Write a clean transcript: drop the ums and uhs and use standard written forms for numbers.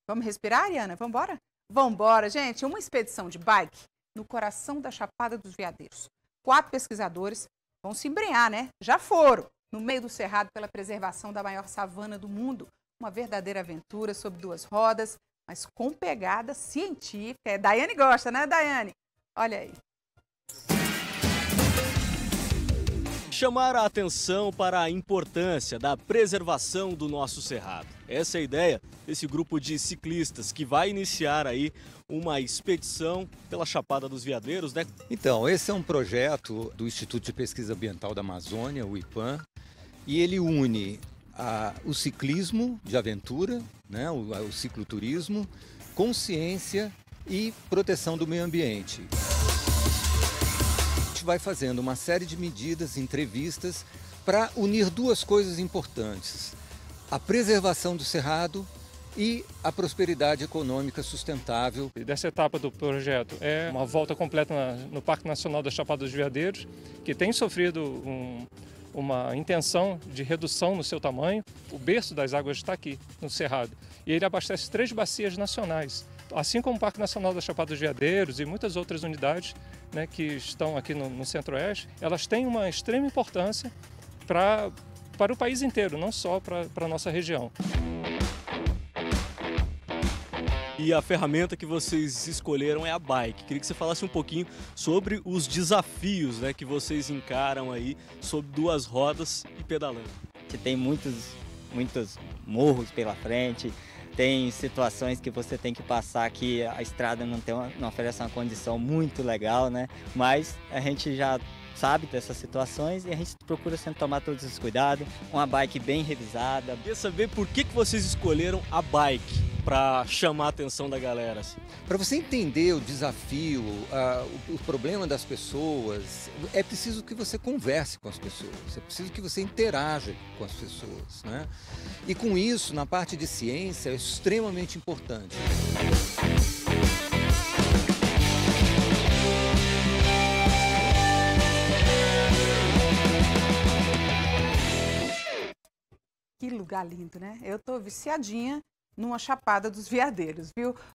Vamos respirar, Ariana? Vamos embora? Vamos embora, gente. Uma expedição de bike no coração da Chapada dos Veadeiros. 4 pesquisadores vão se embrenhar, né? Já foram no meio do cerrado pela preservação da maior savana do mundo. Uma verdadeira aventura sobre 2 rodas, mas com pegada científica. Daiane gosta, né, Daiane? Olha aí. Chamar a atenção para a importância da preservação do nosso cerrado. Essa é a ideia desse grupo de ciclistas que vai iniciar aí uma expedição pela Chapada dos Veadeiros, né? Então, esse é um projeto do Instituto de Pesquisa Ambiental da Amazônia, o IPAM, e ele une o ciclismo de aventura, né, o cicloturismo, com ciência e proteção do meio ambiente. A gente vai fazendo uma série de medidas, entrevistas, para unir 2 coisas importantes: a preservação do cerrado e a prosperidade econômica sustentável. Dessa etapa do projeto é uma volta completa no Parque Nacional da Chapada dos Veadeiros, que tem sofrido uma intenção de redução no seu tamanho. O berço das águas está aqui, no cerrado, e ele abastece 3 bacias nacionais. Assim como o Parque Nacional da Chapada dos Veadeiros e muitas outras unidades, né, que estão aqui no Centro-Oeste, elas têm uma extrema importância para o país inteiro, não só para a nossa região. E a ferramenta que vocês escolheram é a bike. Queria que você falasse um pouquinho sobre os desafios, né, que vocês encaram aí sobre 2 rodas e pedalando. Você tem muitos morros pela frente, tem situações que você tem que passar que a estrada não oferece uma condição muito legal, né? Mas a gente já sabe dessas situações e a gente procura sempre tomar todos os cuidados. Uma bike bem revisada. Queria saber por que vocês escolheram a bike para chamar a atenção da galera. Assim. Para você entender o desafio, o problema das pessoas, é preciso que você converse com as pessoas, é preciso que você interaja com as pessoas, né? E com isso, na parte de ciência, é extremamente importante. Que lugar lindo, né? Eu tô viciadinha numa Chapada dos Veadeiros, viu?